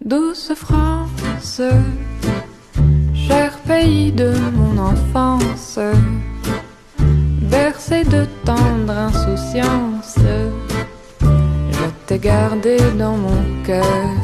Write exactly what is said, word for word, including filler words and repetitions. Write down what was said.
Douce France, cher pays de mon enfance, bercé de tendre insouciance, je t'ai gardé dans mon cœur.